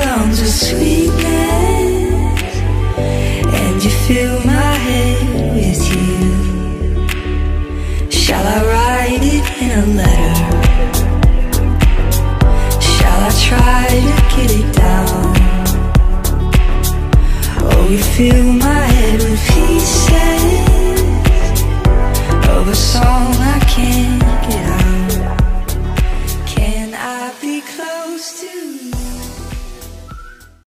arms with sweetness, and you fill my head with you. Shall I write it in a letter? Shall I try to get it down? Oh, you fill my